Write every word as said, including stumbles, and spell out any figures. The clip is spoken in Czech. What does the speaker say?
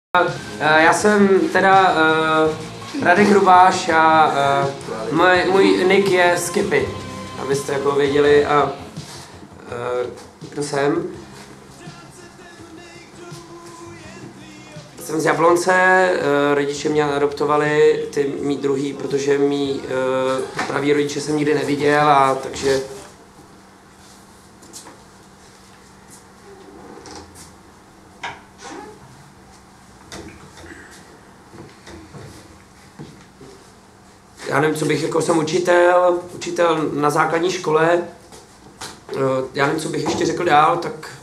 Já jsem teda uh, Radek Hrubáš a uh, můj, můj nick je Skippy, abyste jako věděli, a uh, kdo jsem. Jsem z Jablonce, uh, rodiče mě adoptovali, ty mý druhý, protože mý uh, pravý rodiče jsem nikdy neviděl, a takže já nevím, co bych, jako jsem učitel, učitel na základní škole, já nevím, co bych ještě řekl dál, tak